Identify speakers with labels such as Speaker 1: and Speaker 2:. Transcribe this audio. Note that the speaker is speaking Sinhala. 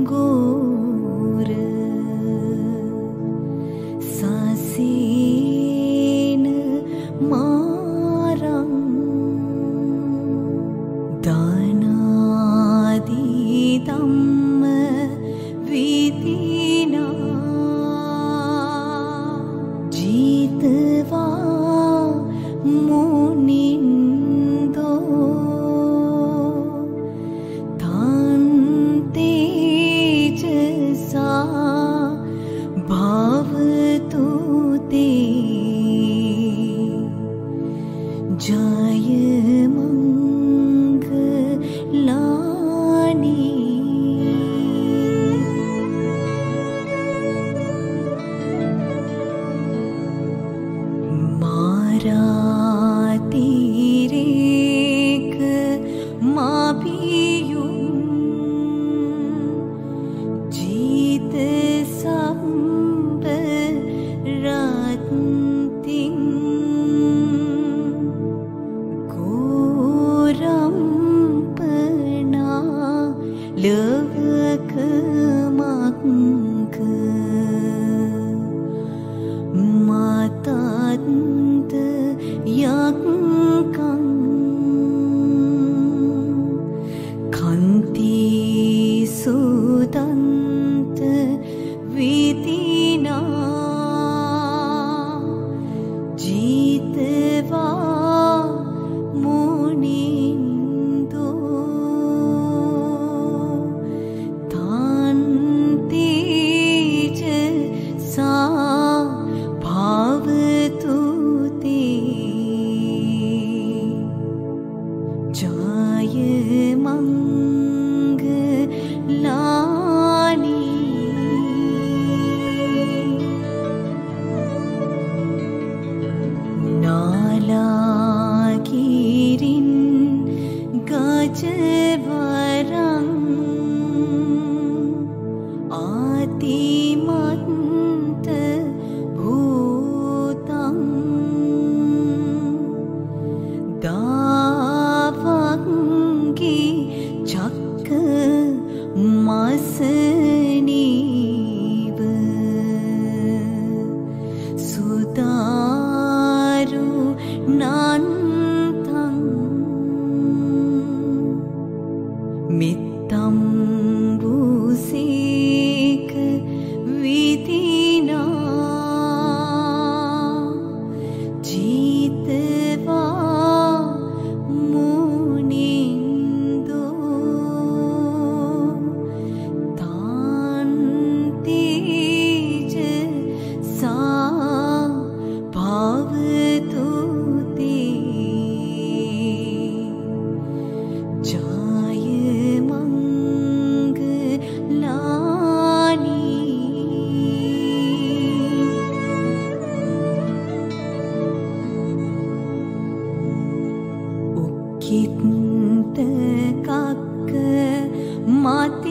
Speaker 1: ගෝර සසීන මාරං දානාදී ධම්ම විදිනා ජීතවා මුනින්දෝ තන් තේජසා භවතු තේ ජය මංගලානී මාරාතිරේක මාපියුම් ජීත සම්බ රත්තිං ගෝරම්පනා ලවක මක්ක මාතත්ත යක්කං කන්ති සුදන්ත විදිනා ජීතවා මුනින්දෝ තන් තේජසා භවතු තේ ජය මංගලානී නාලාගිරින් ගජවරං ආතිමන්ත භූතං දාවංගි චක්ක මසනීව සුදාරු නන්තං මිත්තම් බුසේක විදිනා ජීතවා මුනින්දෝ තන් තේජසා භවතු තේ ජය මංගලානී උක්කිත කක්ක මත